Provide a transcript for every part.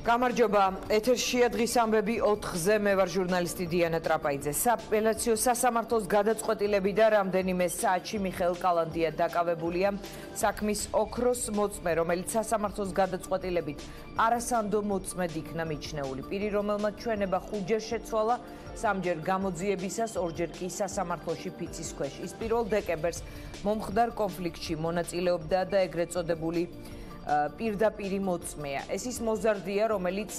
გამარჯობა, ეთერშია დღის ამბები 4-ზე, მე ვარ ჟურნალისტი დიანა ტრაპაიძე. სააპელაციო სასამართლოს გადაწყვეტილები და რამდენიმე საათში მიხეილ კალანდია დაკავებულია საქმის ოქროს მოწმე, რომელიც სასამართლოს გადაწყვეტილებით არასანდო მოწმედ იქნა მიჩნეული. პირი, რომელმაც ჩვენება 5-ჯერ შეცვალა, 3-ჯერ გამოძიებისას, 2-ჯერ კი სასამართლოში ფიცის ქვეშ. ის 1 დეკემბერს მომხდარ კონფლიქტში მონაწილეობდა და ეგრეთ წოდებული პირდაპირი მოწმეა. ეს ის მოზარდია, რომელიც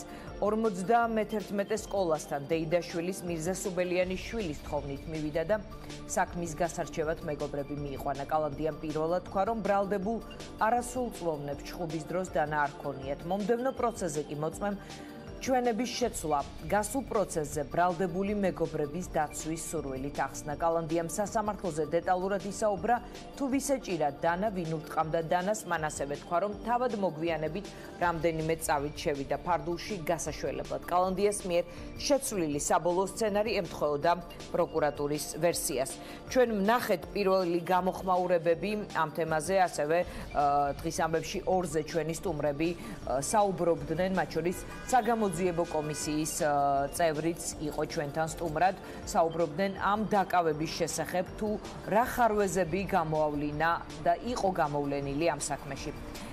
51 სკოლასთან დეიდაშვილის მირზა სუბელიანის შვილის თხოვნით მივიდა და საქმის გასარჩევად მეგობრები მიიყვანა. კალანდიამ პირველად თქვა, რომ ბრალდებულ არასრულწლოვნებს ჩხუბის დროს დანა არ ქონიათ. მომდევნო პროცესზე კი მოწმემ ჩვენების შეცვლა გასულ პროცესზე ბრალდებული მეგობრების დაცვის სურვილით ახსნა. კალანდიამ სასამართლოზე დეტალურად ისაუბრა, თუ ვის ეჭირა დანა, ვინ ურტყამდა დანას, მან ასევე თქვა, რომ თავად მოგვიანებით რამდენიმე წავით შევიდა ფარდულში გასაშველებლად. კალანდიას მიერ შეცვლილი საბოლოო სცენარი ემთხვეოდა პროკურატურის ვერსიას. ჩვენ ვნახეთ პირველი გამოხმაურებები ამ თემაზე, ასევე დღის ამბებში 2-ზე ჩვენი სტუმრები საუბრობდნენ, მათ შორის საგამოძიებო კომისიის წევრიც იყო ჩვენთან სტუმრად, საუბრობდნენ ამ დაკავების შესახებ, თუ რა ხარვეზები გამოავლინა და იყო გამოვლენილი ამ საქმეში.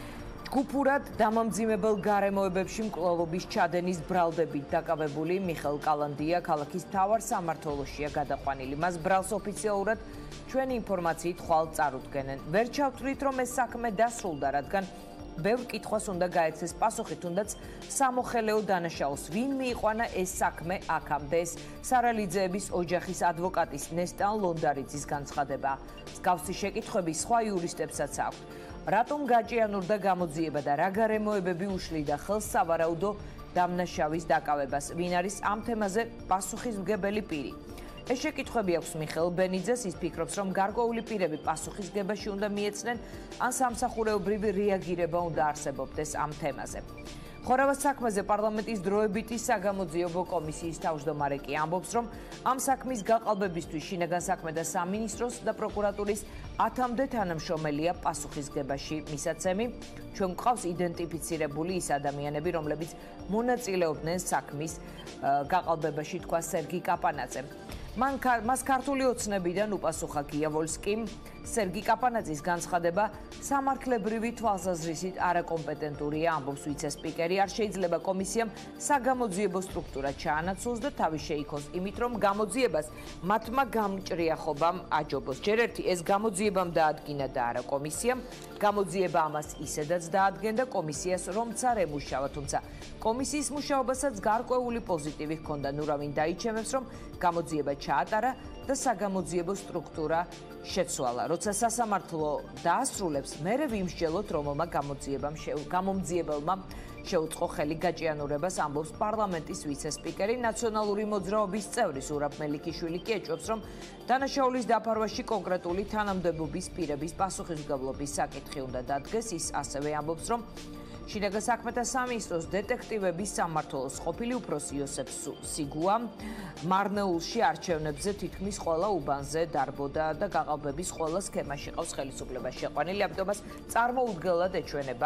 ჯგუფურად დამამძიმებელ გარემოებებში მკვლელობის ჩადენის ბრალდებით დაკავებული მიხეილ კალანდია ქალაქის მთავარ სამმართველოშია გადაყვანილი. მას ბრალს ოფიციალურად ჩვენი ინფორმაციით ხვალ წარუდგენენ. ვერ ჩავთვლით, რომ ეს საქმე დასრულდა, რადგან ბევრ კითხვას უნდა გაეცეს პასუხი, თუნდაც სამოხელეო დანაშაულს. ვინ მიიყვანა ეს საქმე აქამდე? ეს სარალიძეების ოჯახის ადვოკატის ნესტან ლონდარიძის განცხადება. მსგავსი შეკითხვები სხვა იურისტებსაც აქვთ. რატომ გაჭიანურდა გამოძიება და რა გარემოებები უშლიდა ხელს სავარაუდო დამნაშავის დაკავებას? ვინ არის ამ თემაზე პასუხისმგებელი პირი? ეს შეკითხვები აქვს მიხეილ ბენიძეს. ის ფიქრობს, რომ გარკვეული პირები პასუხისმგებაში უნდა მიეცნენ, ან სამსახურეობრივი რეაგირება უნდა არსებობდეს ამ თემაზე. ხორავას საქმეზე პარლამენტის დროებითი საგამოძიებო კომისიის თავმჯდომარე კი ამბობს, რომ ამ საქმის გაყალბებისთვის შინაგან საქმეთა სამინისტროს და პროკურატურის 10-მდე თანამშრომელია პასუხისმგებაში მისაცემი. ჩვენ გვყავს იდენტიფიცირებული ის ადამიანები, რომლებიც მონაწილეობდნენ საქმის გაყალბებაში, თქვა სერგი კაპანაძემ. მას ქართული ოცნებიდან უპასუხა გიავოლსკიმ. სერგი კაპანაძის განცხადება სამართლებრივი თვალსაზრისით არაკომპეტენტურია, ამბობს ვიცე-სპიკერი. არ შეიძლება კომისიამ საგამოძიებო სტრუქტურა ჩაანაცვლოს და თავი შეიქოს იმით, რომ გამოძიებას მათმა გამჭრიახობამ აჯობოს. ჯერ ერთი ეს გამოძიებამ დაადგინა და არა კომისიამ. გამოძიება ამას ისედაც დაადგენდა კომისიას, რომც არ ემუშავა, თუმცა კომისიის მუშაობასაც გარკვეული პოზიტივი ჰქონდა. ნუ რა ვინ დაიჩემებს, რომ გამოძიება ჩაატარა და საგამოძიებო სტრუქტურა შეცვალა. როცა სასამართლო დაასრულებს, მერე ვიმსჯელოთ, რომელმა გამომძიებელმა შეუწყო ხელი გაჭიანურებას, ამბობს პარლამენტის ვიცე-სპიკერი. ნაციონალური მოძრაობის წევრი ზურაბ მელიქიშვილი კი ეჭვობს, რომ დანაშაულის დაფარვაში კონკრეტული თანამდებობის პირების პასუხისმგებლობის საკითხი უნდა დადგეს. ის ასევე ამბობს, რომ შინაგან საქმეთა სამინისტროს დეტექტივების სამმართველოს ყოფილი უფროსი იოსებ სიგუა მარნეულში არჩევნებზე თითქმის ყველა უბანზე დარბოდა და გაყალბების ყველა სქემაში ყავს ხელისუფლება შეყვანილი. ამიტომაც წარმოუდგენლად ეჩვენება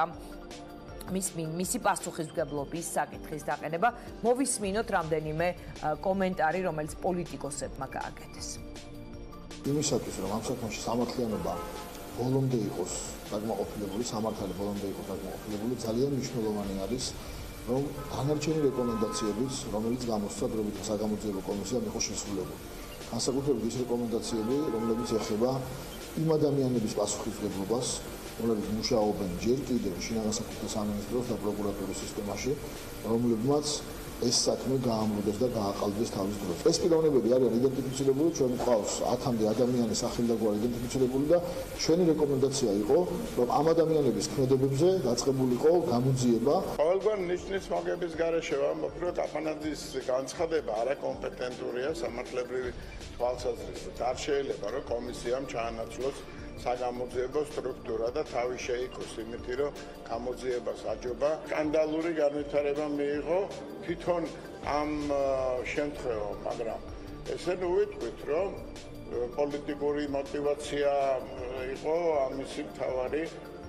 მისი პასუხისმგებლობის საკითხის დაყენება. მოვისმინოთ რამდენიმე კომენტარი, რომელიც პოლიტიკოსებმა გააკეთეს. იმისათვის, რომ ამ საქმეში სამართლიანობა ბოლომდე იყოს დაგმაყოფილებული, სამართალი ბოლომდე იყოს დაგმაყოფილებული, ძალიან მნიშვნელოვანი არის, რომ დანარჩენი რეკომენდაციებიც, რომელიც გამოსცა დროებითი საგამოძიებო კომისიამ, იყოს შესრულებული. განსაკუთრებით ის რეკომენდაციები, რომლებიც ეხება იმ ადამიანების პასუხისმგებლობას, რომლებიც მუშაობენ ჯერ კიდევ შინაგან საქმეთა სამინისტროს და პროკურატურის სისტემაში, რომლებმაც ეს საქმე გაამრუდეს და გააყალბეს თავის დროს. ეს პიროვნებები არიან იდენტიფიცირებული, ჩვენ გვყავს 10-მდე ადამიანის სახელი და გვარი იდენტიფიცირებული და ჩვენი რეკომენდაცია იყო, რომ ამ ადამიანების ქმედებებზე დაწყებულიყო გამოძიება. ყოველგვარ ნიშნის მოგების გარეშე ვამბობ, რომ კაპანაძის განცხადება არაკომპეტენტურია სამართლებრივი თვალსაზრისით. არ შეიძლება, რომ კომისიამ ჩაანაცვლოს საგამოძიებო სტრუქტურა და თავი შეიქოს იმით, რომ გამოძიებას აჯობა. სკანდალური განვითარება მიიღო თვითონ ამ შემთხვევაში, მაგრამ ესე ნუ ვიტყვით, რომ პოლიტიკური мотиваცია იყო ამისი მთავარი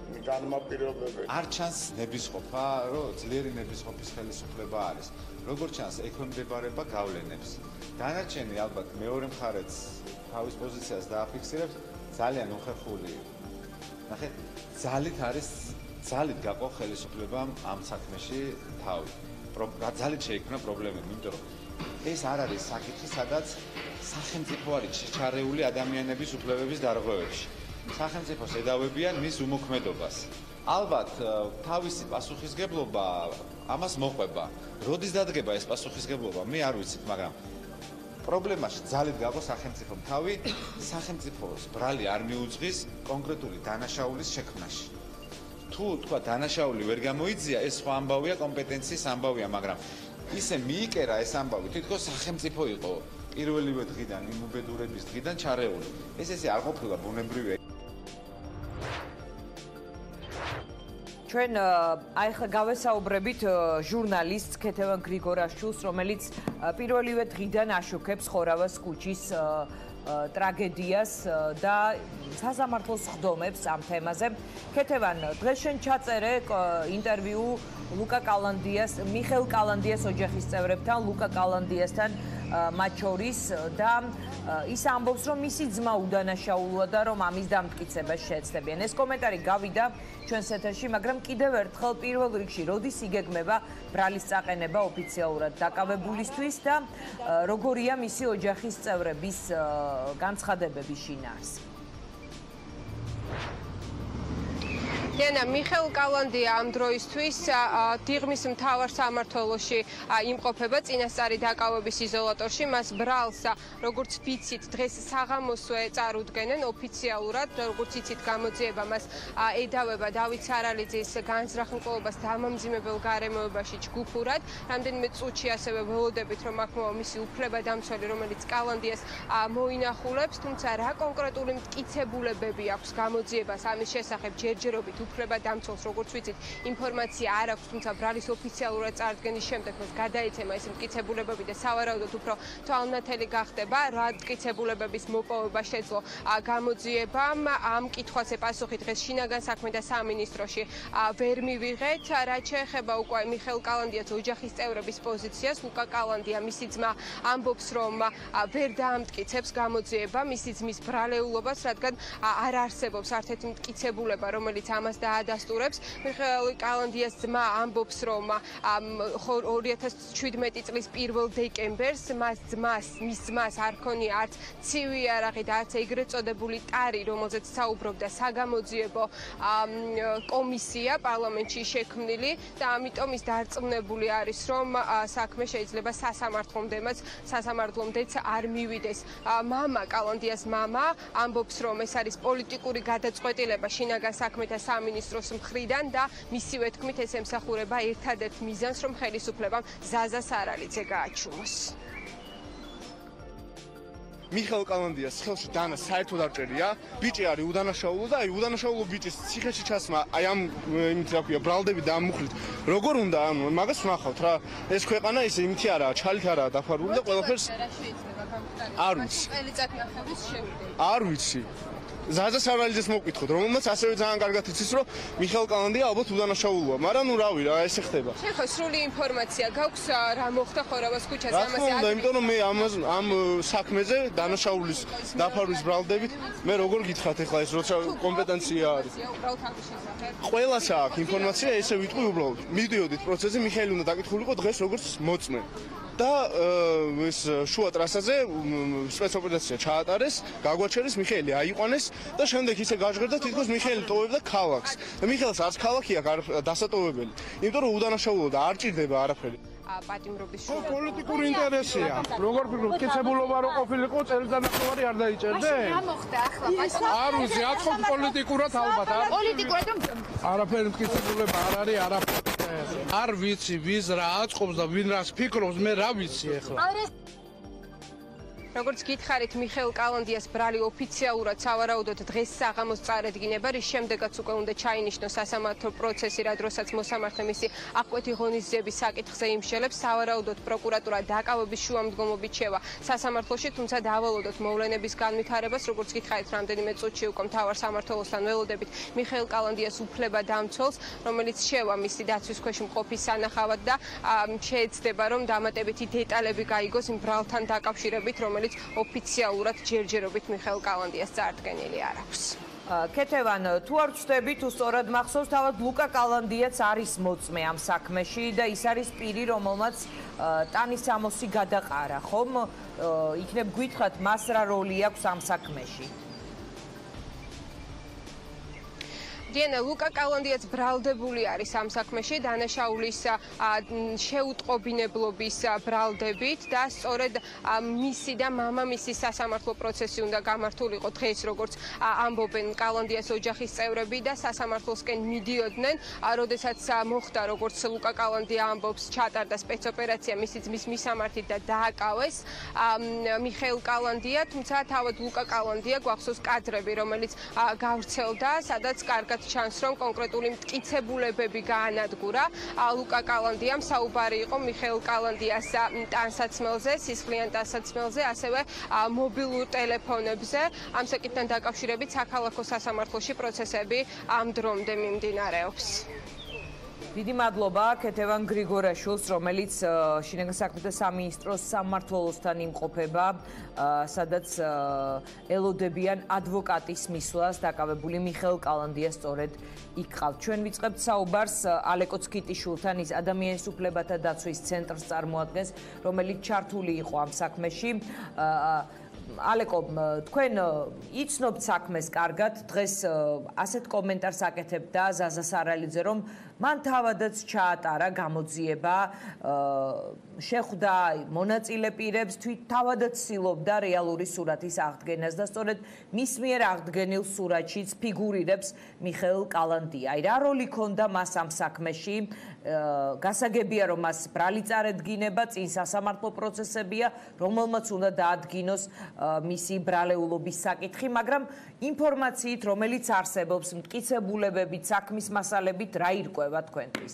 განმაპირობებელი. არ ჩანს ნებისყოფა, რომ ძლიერი ნებისყოფის ხელისუფლება არის. როგორც ჩანს, ექვემდებარება გავლენებს. დანარჩენი ალბათ მეორე მხარეც თავის პოზიციას დააფიქსირებს, ძალიან უხერხული. ნახეთ, ძალით გაყო ხელისუფლებამ ამ საქმეში თავი. ძალით შეიქმნა პრობლემები, იმიტომ რომ ეს არ არის საკითხი, სადაც სახელმწიფო არის შეჩარეული ადამიანების უფლებების დარღვევებში. სახელმწიფოს ედავებიან მის უმოქმედობას. ალბათ თავისი პასუხისგებლობა ამას მოყვება. როდის დადგება ეს პასუხისგებლობა, მე არ ვიცით, მაგრამ პრობლემაში ძალით გაყო სახელმწიფომ თავი, სახელმწიფოს ბრალი არ მიუძღვის კონკრეტული დანაშაულის შექმნაში. თუ თქვა დანაშაული ვერ გამოიძია, ეს სხვა ამბავია, კომპეტენციის ამბავია, მაგრამ ისე მიიკერა ეს ამბავი, თითქოს სახელმწიფო იყო პირველივე დღიდან, იმ უბედურების დღიდან ჩარეული. ესე არ ყოფილა ბუნებრივია. ჩვენ აი ხა გავესაუბრებით ჟურნალისტ ქეთევან გრიგორაშვილს, რომელიც პირველივე დღიდან აშუქებს ხორავას ქუჩის ტრაგედიას და სასამართლოს ხდომებს ამ თემაზე. ქეთევან, დღეს შენ ჩაწერე ინტერვიუ ლუკა კალანდიას, მიხეილ კალანდიას ოჯახის წევრებთან, ლუკა კალანდიასთან მათ შორის და ის ამბობს, რომ მისი ძმა უდანაშაულოა და რომ ამის დამტკიცებას შეეცდებიან. ეს კომენტარი გავიდა ჩვენს ეთერში, მაგრამ კიდევ ერთხელ პირველ რიგში როდის იგეგმება ბრალის წაყენება ოფიციალურად დაკავებულისთვის და როგორია მისი ოჯახის წევრების განცხადებები შინაარსი? Яна მიხეილ კალანდია ამ დროისთვის დიღმის მთავარ სამმართველოში იმყოფება წინასწარი დაკავების იზოლატორში. მას ბრალს, როგორც ვიცით, დღეს საღამოსვე წარუდგენენ ოფიციალურად, როგორც იცით, გამოძიება მას ედავება დავით სარალიძის განზრახმყოფობას დამამძიმებელ გარემოებაში ჯგუფურად. რამდენიმე წუთში ასევე ველოდებით, რომ აქ მოვა მისი უფლებადამცველი, რომელიც კალანდიას მოინახულებს, თუმცა რა კონკრეტული მტკიცებულებები აქვს გამოძიებას ამის შესახებ ჯერჯერობით უფლებადამცველს, როგორც ვიცით, ინფორმაცია არ აქვს, თუმცა ბრალის ოფიციალურად წარდგენის შემდეგ მას გადაეცემა ეს მტკიცებულებები და სავარაუდოდ უფრო თვალნათელი გახდება, რა მტკიცებულებების მოპოვება შეძლო გამოძიებამ. ამ კითხვაზე პასუხი დღეს შინაგან საქმეთა სამინისტროში ვერ მივიღეთ. რაც შეეხება უკვე მიხეილ კალანდიას ოჯახის წევრების პოზიციას, ლუკა კალანდია, მისი ძმა, ამბობს, რომ ვერ დაამტკიცებს გამოძიება მისი ძმის ბრალეულობას, რადგან არ არსებობს არც-ერთი მტკიცებულება, რომელიც ამას დაადასტურებს. მიხეილ კალანდიას ძმა ამბობს, რომ 2017 წლის 1 დეკემბერს მის ძმას არ ქონია არც ცივი არაღი და არც ეგრეთ წოდებული ტარი, რომელზეც საუბრობდა სამგამოძიებო კომისია პარლამენტში შექმნილი და ამიტომ ის დარწმუნებული არის, რომ საქმე შეიძლება სასამართლომდეც არ მივიდეს. მამა, კალანდიას მამა ამბობს, რომ ეს არის პოლიტიკური გადაწყვეტილება შინაგან საქმეთა სამინისტროს მხრიდან და მისივე თქმით ეს ემსახურება ერთადერთ მიზანს, რომ ხელისუფლებამ ზაზა სარალიძე გააჩუმოს. მიხეილ კალანდიას ხელში დანა საერთოდ არ წერია. ბიჭი არის უდანაშაულო და აი უდანაშაულო ბიჭის ციხეში ჩასმა, აი ამ იმით რა ქვია, ბრალდები და ამ მუხლით. როგორ უნდა ანუ მაგას ვნახავთ რა. ეს ქვეყანა ისე იმითი არაა, ჩალით არაა დაფარული და ყველაფერს არ ვიცი. არ ვიცი. ზაზა სარალიძეს მოვკითხოთ, რომელმაც ასევე ძალიან კარგად იცის, რომ მიხეილ კალანდია ალბათ უდანაშაულოა, მაგრამ ნუ რავი რა, ესე ხდება. შეხო სრული ინფორმაცია გაქვს რა მოხდა ხორავას ქუჩაზე ამაზე? რა თქმა უნდა, იმიტომ რომ მე ამ საქმეზე დანაშაულის დაფარვის ბრალდებით მე როგორ გითხრათ ახლა ეს როცა კომპეტენცია არის. ყველას აქვს ინფორმაცია, ესე ვიტყვი უბრალოდ. მიდიოდით პროცესზე, მიხეილი უნდა დაკითხულიყო დღეს როგორც მოწმე. და ეს შუა ტრასაზე სპეცოპერაცია ჩაატარეს, გაგვაჩერეს, მიხეილი აიყვანეს და შემდეგ ისე გაჟღერდა, თითქოს მიხეილი ტოვებდა ქალაქს. და მიხეილს არც ქალაქი აქვს დასატოვებელი, იმიტომ რომ უდანაშაულო და არ ჭირდება არაფერი. პატიმრობის შუა პოლიტიკური ინტერესია. როგორ ფიქრობ, მტკიცებულობა რო ყოფილიყო, წელიწადნახევარი არ დაიჭერდე? რა მოხდა ახლა? არ ვიცი, აწყობ პოლიტიკურად ალბათ. პოლიტიკურად არაფერი მტკიცებულება არ არის, არაფერი. არ ვიცი ვის რა აწყობს და ვინ რას ფიქრობს, მე რა ვიცი ახლა. როგორც გითხარით, მიხეილ კალანდიას ბრალი ოფიციალურად სავარაუდოდ დღეს საღამოს წარედგინება, რის შემდეგაც უკვე უნდა ჩაინიშნოს სასამართლო პროცესი, რა დროსაც მოსამართლე მისი აღკვეთი ღონისძიების საკითხზე იმშელებს. სავარაუდოდ პროკურატურა დაკავების შუამდგომობით შევა სასამართლოში, თუმცა დავალოდოთ მოვლენების განვითარებას, როგორც გითხარით, რამდენიმე წუთში უკვე მთავარ სამმართველოსთან ველოდებით მიხეილ კალანდიას უფლება-დამცველს, რომელიც შევა მისი დაცვის ქვეშ მყოფის სანახავად და შეეცდება, რომ დამატებითი დეტალები გაიგოს იმ ბრალთან დაკავშირებით, რომელიც ოფიციალურად ჯერჯერობით მიხეილ კალანდიას წარდგენილი არ აქვს. კეთევან, თუ არ ვწდები, თუ სწორად მახსოვს, თავად ლუკა კალანდიაც არის მოწმე ამ საქმეში და ის არის პირი, რომელმაც ტანის სამოსი გადაყარა, ხომ? იქნებ გითხრათ, მას რა როლი აქვს ამ საქმეში? დიანა, ლუკა კალანდიაც ბრალდებული არის ამ საქმეში დანაშაულის შეუტყობინებლობის ბრალდებით და სწორედ მისი და მამამისის სასამართლო პროცესი უნდა გამართულიყო დღეს, როგორც ამბობენ კალანდიას ოჯახის წევრები და სასამართლოსკენ მიდიოდნენ, როდესაც მოხდა, როგორც ლუკა კალანდია ამბობს, ჩატარდა სპეცოპერაცია მისი ძმის მისამართით და დააკავეს მიხეილ კალანდია, თუმცა თავად ლუკა კალანდია გვახსოვს კადრები, რომელიც გავრცელდა, სადაც კარგად ჩანს, რომ კონკრეტული მტკიცებულებები გაანადგურა. ლუკა კალანდიამ საუბარი იყო მიხეილ კალანდიას ტანსაცმელზე, სისხლიან ტანსაცმელზე, ასევე მობილურ ტელეფონებზე. ამ საკითხთან დაკავშირებით საქალაქო სასამართლოში პროცესები ამ დრომდე მიმდინარეობს. დიდი მადლობა კეთევან გრიგორაშვილს, რომელიც შინაგან საქმეთა სამინისტროს სამმართველოსთან იმყოფება, სადაც ელოდებიან ადვოკატის მისვლას დაკავებული მიხეილ კალანდია სწორედ იქ ყავთ. ჩვენ ვიწყებთ საუბარს ალეკო ცქიტიშვილთან, ის ადამიანის უფლებათა დაცვის ცენტრს წარმოადგენს, რომელიც ჩართული იყო ამ საქმეში. ალეკო, თქვენ იცნობთ საქმეს კარგად, დღეს ასეთ კომენტარს აკეთებდა ზაზა სარალიძე, რომ მან თავადაც ჩაატარა გამოძიება, შეხვდა მონაწილე პირებს, თავადაც ცდილობდა რეალური სურათის აღდგენას და სწორედ მის მიერ აღდგენილ სურათშიც ფიგურირებს მიხეილ კალანდია. რა როლი ჰქონდა მას ამ საქმეში? გასაგებია, რომ მას ბრალი წარედგინება, წინ სასამართლო პროცესებია, რომელმაც უნდა დაადგინოს მისი ბრალეულობის საკითხი, მაგრამ ინფორმაციით, რომელიც არსებობს, მტკიცებულებებით, საქმის მასალებით, რა ირკვევა თქვენთვის?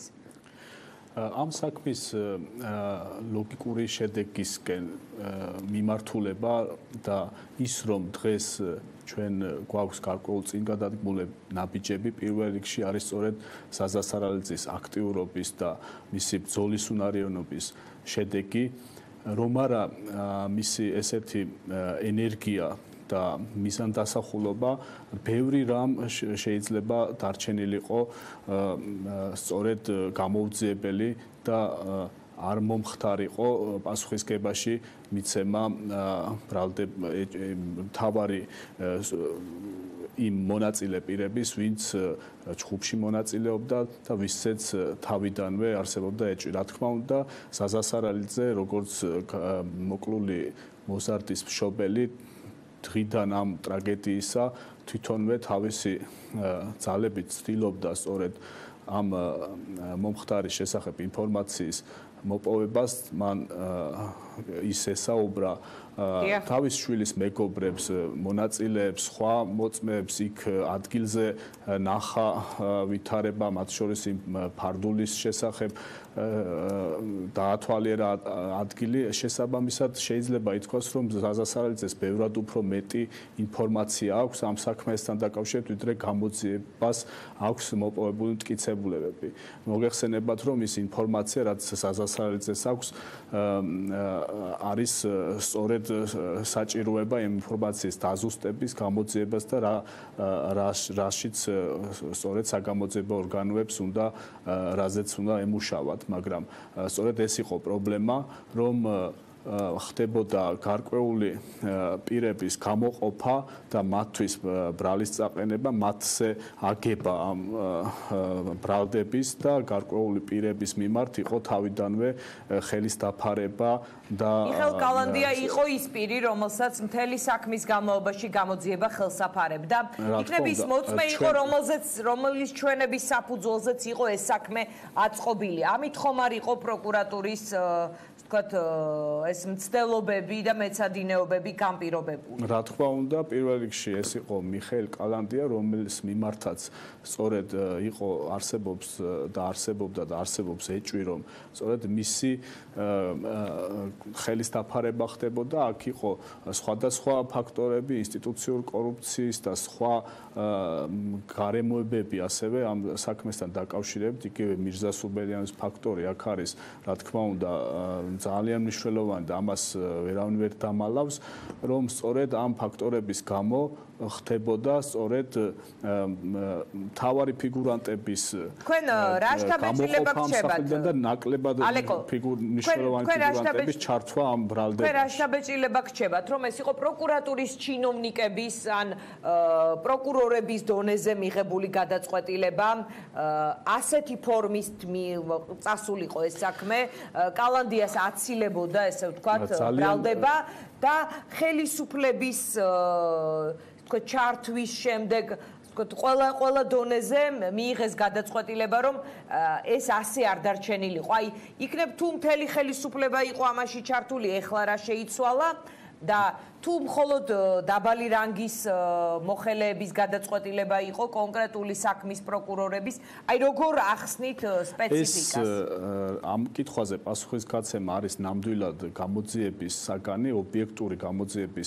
ამ საქმის ლოგიკური შედეგისკენ მიმართულება და ის, რომ დღეს ჩვენ გვაქვს გარკვეული წინგადადგმული ნაბიჯები, პირველ რიგში არის სწორედ ზაზა სარალიძის აქტიურობის და მისი ბრძოლის უნარიანობის შედეგი, რომ არა მისი ესეთი ენერგია და მიზანდასახულობა, ბევრი რამ შეიძლება დარჩენილიყო სწორედ გამოუძიებელი და არ მომხდარიყო პასუხისგებაში მიცემა მთავარი იმ მონაწილე პირების, ვინც ჩხუბში მონაწილეობდა და ვისაც თავიდანვე არსებობდა ეჭვი. რა თქმა უნდა, ზაზა სარალიძე, როგორც მოკლული მოზარდის მშობელი, დღიდან ამ ტრაგედიისა თვითონვე თავისი ძალებით ცდილობდა სწორედ ამ მომხდარის შესახებ ინფორმაციის მოპოვებას. მან ის ესაუბრა თავის შვილის მეგობრებს, მონაწილეებს, სხვა მოწმეებს, იქ ადგილზე ნახა ვითარება, მათ შორის იმ ფარდულის შესახებ დაათვალიერა ადგილი. შესაბამისად შეიძლება ითქვას, რომ ზაზა სარალიძეს ბევრად უფრო მეტი ინფორმაცია აქვს ამ საქმესთან დაკავშირებით, ვიდრე გამოძიებას აქვს მოპოვებული მტკიცებულებები. მოგეხსენებათ, რომ ის ინფორმაცია, რაც ზაზა სარალიძეს აქვს, არის სწორედ საჭიროება იმ ინფორმაციის დაზუსტების, გამოძიებას და რაშიც სწორედ საგამოძიებო ორგანოებს უნდა რაზეც უნდა ემუშავათ. მაგრამ სწორედ ეს იყო პრობლემა, რომ ხდებოდა გარკვეული პირების გამოყოფა და მათთვის ბრალის წაყენება, მათზე აგება ამ ბრალდების და გარკვეული პირების მიმართ იყო თავიდანვე ხელის დაფარება და მიხეილ კალანდია იყო ის პირი, რომელსაც მთელი საქმის განმავლობაში გამოძიება ხელს აფარებდა. იქნებ ის მოწმე იყო, რომელიც ჩვენების საფუძველზეც იყო ეს საქმე აწყობილი. ამით ხომ არ იყო პროკურატურის ვთქვათ, ეს მცდელობები და მეცადინეობები გამ პირობებული? რა თქმა უნდა, პირველ რიგში ეს იყო მიხეილ კალანდია, რომელიც მიმართაც სწორედ იყო არსებობს და არსებობს ეჭვი, რომ სწორედ მისი ხელის დაფარება ხდებოდა. აქ იყო სხვადასხვა ფაქტორები, ინსტიტუციურ კორუფციის და სხვა გარემოებები ასევე ამ საქმესთან დაკავშირებით. იგივე მირზა სუბელიანის ფაქტორი აქ არის, რა თქმა უნდა, ძალიან მნიშვნელოვანი და ამას ვერავინ ვერ დამალავს, რომ სწორედ ამ ფაქტორების გამო ხდებოდა სწორედ მთავარი ფიგურანტების თქვენ რა შთაბეჭდილება გქებათ და ნაკლებად მნიშვნელოვანი ფიგურანტების ჩართვა ამ ბრალდებაში. თქვენ რა შთაბეჭდილება გქებათ, რომ ეს იყო პროკურატურის ჩინოვნიკების ან პროკურორების დონეზე მიღებული გადაწყვეტილება, ასეთი ფორმის წასულიყო ეს საქმე, კალანდიას აცილებოდა, ესე ვთქვათ, ბრალდება და ხელისუფლების თქვათ ჩართვის შემდეგ თქვათ ყველა დონეზე მიიღეს გადაწყვეტილება, რომ ეს ასე არ დარჩენილიყო. აი, იქნებ თუ მთელი ხელისუფლება იყო ამაში ჩართული, ეხლა რა შეიცვალა და თუ მხოლოდ დაბალი რანგის მოხელეების გადაწყვეტილება იყო კონკრეტული საქმის პროკურორების, აი როგორ ახსნით სპეციფიკას? ამ კითხვაზე პასუხისგაცემა არის ნამდვილად გამოძიების საგანი, ობიექტური გამოძიების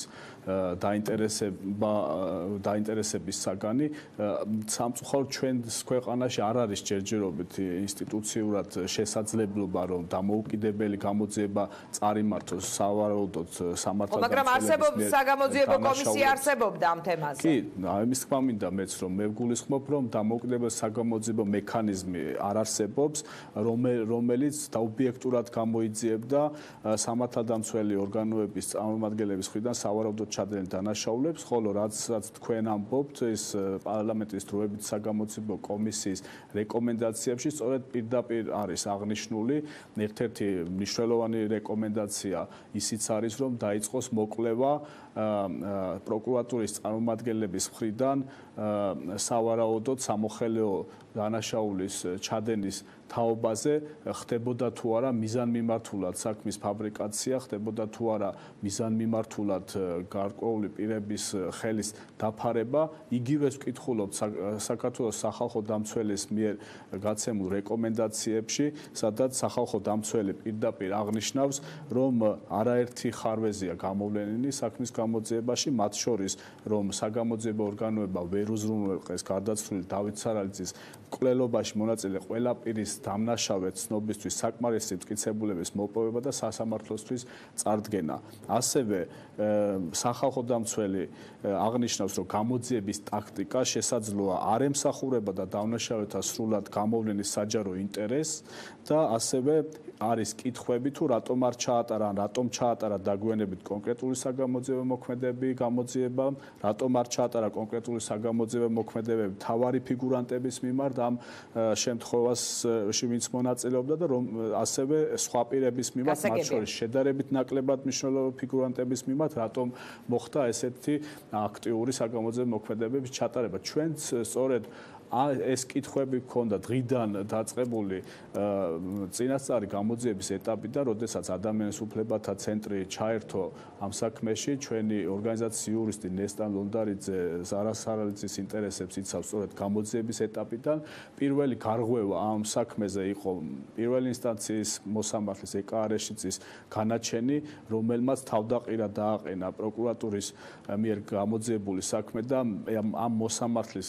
დაინტერესების საგანი. სამწუხაროდ ჩვენს ქვეყანაში არ არის ჯერჯერობით ინსტიტუციურად შესაძლებლობა, რომ დამოუკიდებელი გამოძიება წარიმართოს სავარაუდოდ სამართალდამცველების მაგრამ არსებობს საგამოძიებო კომისია არსებობდა ამ თემაზე. კი, ამის თქმა მინდა მეც რომ მე ვგულისხმობ, რომ დამოუკიდებელ საგამოძიებო მექანიზმი არ არსებობს, რომელიც დაობიექტურად გამოიძიებდა სამართალდამცველი ორგანოების წარმომადგენლების მხრიდან სავარაუდოდ ჩადენილ დანაშაულებს, ხოლო რაც თქვენ ამბობთ, ეს პარლამენტის დროებით საგამოძიებო კომისიის რეკომენდაციებში სწორედ პირდაპირ არის აღნიშნული. ერთ-ერთი მნიშვნელოვანი რეკომენდაცია ისიც არის, რომ დაიწყოს მოკვლევა პროკურატურის წარმომადგენლების მხრიდან სავარაუდოდ სამოხელეო დანაშაულის ჩადენის თაობაზე ხდებოდა თუ არა მიზანმიმართულად საქმის ფაბრიკაცია, ხდებოდა თუ არა მიზანმიმართულად გარკვეული პირების ხელის დაფარება. იგივეს ვკითხულობთ საქართველოს სახალხო დამცველის მიერ გაცემულ რეკომენდაციებში, სადაც სახალხო დამცველი პირდაპირ აღნიშნავს, რომ არაერთი ხარვეზია გამოვლენილი საქმის გამოძიებაში, მათ შორის რომ საგამოძიებო ორგანოება ვერ უზრუნველყეს გარდაცვლილი დავით სარალიძის მკვლელობაში მონაწილე ყველა პირის დამნაშავე ცნობისთვის საკმარისი მტკიცებულების მოპოვება და სასამართლოსთვის წარდგენა. ასევე სახალხო დამცველი აღნიშნავს, რომ გამოძიების ტაქტიკა შესაძლოა არ ემსახურება და დამნაშავეთა სრულად გამოვლენის საჯარო ინტერესს და ასევე არის კითხვები თუ რატომ არ ჩაატარა ან რატომ ჩაატარა დაგვიანებით კონკრეტული საგამოძიებო მოქმედებები გამოძიებამ, რატომ არ ჩაატარა კონკრეტული საგამოძიებო მოქმედებები მთავარი ფიგურანტების მიმართ ამ შემთხვევაში ვინც მონაწილეობდა და რომ ასევე სხვა პირების მიმართ, მათ შორის შედარებით ნაკლებად მნიშვნელოვანი ფიგურანტების მიმართ, რატომ მოხდა ესეთი აქტიური საგამოძიებო მოქმედებების ჩატარება. ჩვენც სწორედ ეს კითხვები გქონდა დღიდან დაწყებული წინასწარი გამოძიების ეტაპიდან, როდესაც ადამიანის უფლებათა ცენტრი ჩაერთო ამ საქმეში, ჩვენი ორგანიზაციის იურისტი ნესტან ლონდარიძე ზარა სარალიძის ინტერესებს იცავს სწორედ გამოძიების ეტაპიდან. პირველი გარღვევა ამ საქმეზე იყო პირველი ინსტანციის მოსამართლის ეკა არეშიძის განაჩენი, რომელმაც თავდაყირა დააყენა პროკურატურის მიერ გამოძიებული საქმე და ამ მოსამართლის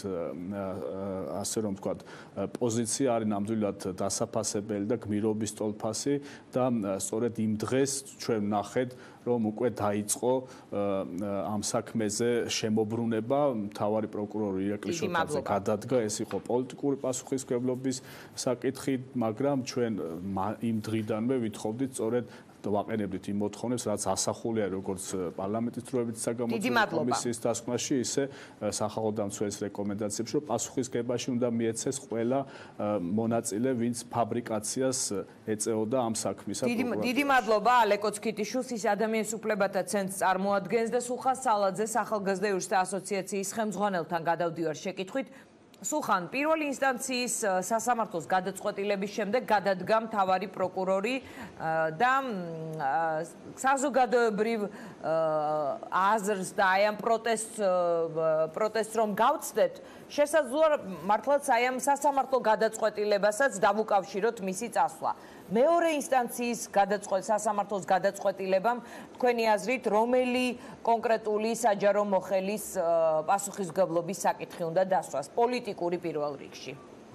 ასე რომ ვთქვათ, პოზიცია არის ნამდვილად დასაფასებელი და გმირობის ტოლფასი და სწორედ იმ დღეს ჩვენ ვნახეთ, რომ უკვე დაიწყო ამ საქმეზე შემოbrunება, მთავარი პროკურორი ირაკლი შოთაძე გადადგა, ეს იყო პოლიტიკური პასუხისმგებლობის საკითხი, მაგრამ ჩვენ იმ დღიდანვე ვითხოვდით სწორედ ვაყენებდით იმ მოთხოვნებს, რაც ასახულია როგორც პარლამენტის დროებით საგამოძიებო კომისიის დასკვნაში, ისე სახალხო დამცველის რეკომენდაციებში, რომ პასუხისმგებაში უნდა მიეცეს ყველა მონაწილე, ვინც ფაბრიკაციას ეწეოდა ამ საქმისა. დიდი მადლობა ალეკო ცქიტიშვილს, ის ადამიანის უფლებათა ცენტრს წარმოადგენს და სულხან სალაძეს ახალგაზრდა იურისტთა ასოციაციის ხელმძღვანელთან გადავდივარ შეკითხვით. სულხან, პირველი ინსტანციის სასამართლოს გადაწყვეტილების შემდეგ გადადგა მთავარი პროკურორი და საზოგადოებრივ აზრს და აი ამ პროტესტს რომ გავცდეთ, შესაძლოა მართლაც აი ამ სასამართლო გადაწყვეტილებასაც დავუკავშიროთ მისი წასვლა. მეორე ინსტანციის სასამართლოს გადაწყვეტილებამ თქვენი აზრით რომელი კონკრეტული საჯარო მოხელის პასუხისმგებლობის საკითხი უნდა დასვას პოლიტიკური პირველ რიგში?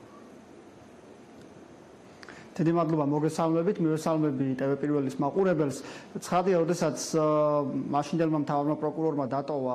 დიდი მადლობა მოგესალმებით, მივესალმები TV პირველის მაყურებელს. ცხადია, როდესაც მაშინდელმა მთავარმა პროკურორმა დატოვა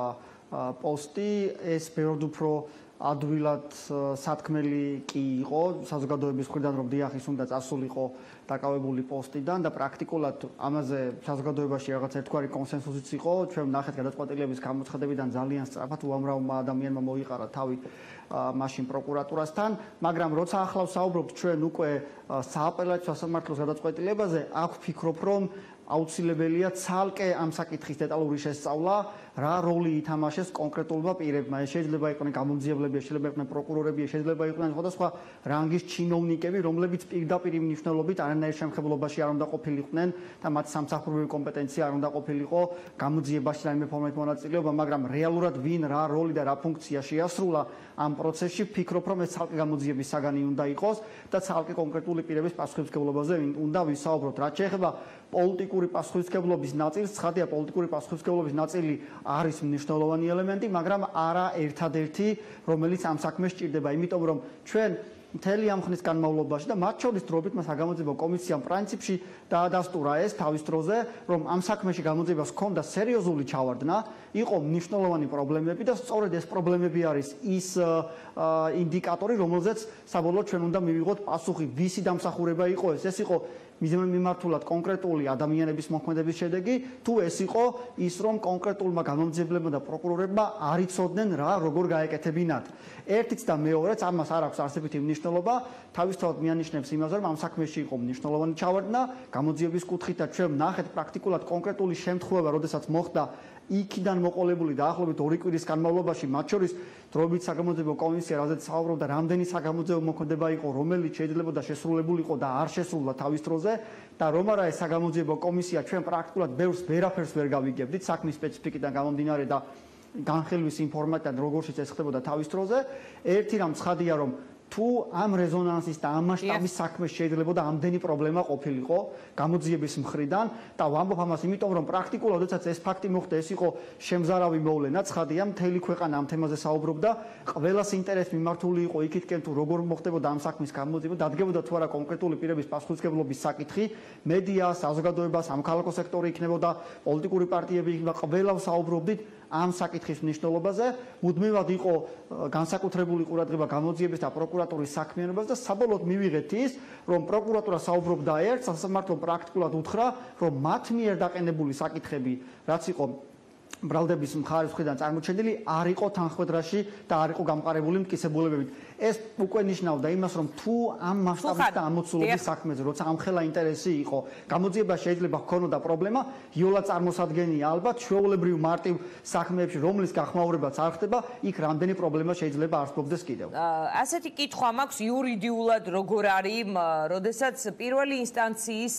პოსტი, ეს ბევრად უფრო ადვილად სათქმელი კი იყო საზოგადოების მხრიდან, რომ დიახ, ის უნდა წასულიყო დაკავებული პოსტიდან და პრაქტიკულად ამაზე საზოგადოებაში რაღაც ერთგვარი კონსენსუსიც იყო. ჩვენ ვნახეთ გადაწყვეტილების გამოცხადებიდან ძალიან სწრაფად უამრავმა ადამიანმა მოიყარა თავი მაშინ პროკურატურასთან, მაგრამ როცა ახლა ვსაუბრობთ ჩვენ უკვე სააპელაციო სასამართლოს გადაწყვეტილებაზე, აქ ვფიქრობ, რომ აუცილებელია ცალკე ამ საკითხის დეტალური შესწავლა, რა როლი ითამაშეს კონკრეტულმა პირებმა. ეს შეიძლება იყვნენ გამომძიებლები, შეიძლება იყვნენ პროკურორები, შეიძლება იყვნენ სხვადასხვა რანგის ჩინოვნიკები, რომლებიც პირდაპირ მნიშვნელობით არანაირ შემხებლობაში არ უნდა ყოფილიყვნენ და მათ სამსახურებრივი კომპეტენცია არ უნდა ყოფილიყო გამოძიებაში რაიმე ფორმით მონაწილეობა, მაგრამ რეალურად ვინ რა როლი და რა ფუნქცია შეასრულა ამ პროცესში, ვფიქრობ, რომ ეს ცალკე გამოძიების საგანი უნდა იყოს და ცალკე კონკრეტული პირების პასუხისმგებლობაზე უნდა ვისაუბროთ. რაც შეეხება პოლიტიკური პასუხისმგებლობის ნაწილს, ცხადია, პოლიტიკური პასუხისმგებლობის ნაწილი არის მნიშვნელოვანი ელემენტი, მაგრამ არა ერთადერთი, რომელიც ამ საქმეს სჭირდება, იმიტომ რომ ჩვენ მთელი ამ ხნის განმავლობაში და მათ შორის დროებით საგამოძიებო კომისიამ პრინციპში დაადასტურა ეს თავის დროზე, რომ ამ საქმეში გამოძიებას ჰქონდა სერიოზული ჩავარდნა, იყო მნიშვნელოვანი პრობლემები და სწორედ ეს პრობლემები არის ის ინდიკატორი, რომელზეც საბოლოოდ ჩვენ უნდა მივიღოთ პასუხი, ვისი დამსახურება იყო ეს. ეს იყო მიმართულად კონკრეტული ადამიანების მოქმედების შედეგი, თუ ეს იყო ის, რომ კონკრეტულმა გამომძიებლებმა და პროკურორებმა არ იცოდნენ რა როგორ გაეკეთებინათ. ერთიც და მეორეც ამას არ აქვს არსებითი მნიშვნელობა, თავისთავად მიანიშნებს იმას, რომ ამ საქმეში იყო მნიშვნელოვანი ჩავარდნა გამოძიების კუთხით და ჩვენ ვნახეთ პრაქტიკულად კონკრეტული შემთხვევა, როდესაც მოხდა იქიდან მოყოლებული დაახლოებით 2 კვირის განმავლობაში, მათ შორის დროებით საგამოძიებო კომისია, რაზეც საუბრობდა, რამდენი საგამოძიებო მოქმედება იყო, რომელიც შეიძლებოდა შესრულებულიყო და არ შესრულდა თავის დროზე და რომ არა ეს საგამოძიებო კომისია, ჩვენ პრაქტიკულად ბევრს ვერაფერს ვერ გავიგებდით საქმის სპეციფიკიდან გამომდინარე და განხილვის ინფორმაციიდან როგორიც ეს ხდებოდა თავის დროზე. ერთი რამ ცხადია, რომ თუ ამ რეზონანსის და ამ მასშტაბის საქმე შეიძლება და ამდენი პრობლემა ყოფილიყო გამოძიების მხრიდან და ვამბობ ამას იმიტომ რომ პრაქტიკულად როდესაც ეს ფაქტი მოხდა ეს იყო შემზარავი მოვლენა ცხადია მთელი ქვეყანა ამ თემაზე საუბრობდა ყველას ინტერესი მიმართული იყო იქითკენ თუ როგორ მოხდებოდა ამ საქმის გამოძიება დადგებოდა თუ არა კონკრეტული პირების პასუხისმგებლობის საკითხი მედია საზოგადოება სამოქალაქო სექტორი იქნებოდა პოლიტიკური პარტიები იქნება ყველა საუბრობდით ამ საკითხის მნიშვნელობაზე მუდმივად იყო განსაკუთრებული ყურადღება გამოძიების და პროკურატურის საქმიანობას და საბოლოოდ მივიღეთ ის რომ პროკურატურა საუბრობდა ერთ სასამართლო პრაქტიკულად უთხრა რომ მათ მიერ დაყენებული საკითხები რაც იყო ბრალდების მხარის მხრიდან წარმოჩენილი არ იყო თანხმედრაში და არ იყო გამყარებული მტკიცებულებებით. ეს უკვე ნიშნავდა იმას, რომ თუ ამ მასშტაბის და ამოცულობის საქმეზე, როცა ამხელა ინტერესი იყო, გამოძიება შეიძლება ჰქონოდა პრობლემა, იოლა წარმოსადგენია ალბათ ჩვეულებრივ მარტივ საქმეებში, რომლის გახმაურებაც არ ხდება, იქ რამდენი პრობლემა შეიძლება არსებობდეს კიდევ. ასეთი კითხვა მაქვს იურიდიულად როგორ არის, როდესაც პირველი ინსტანციის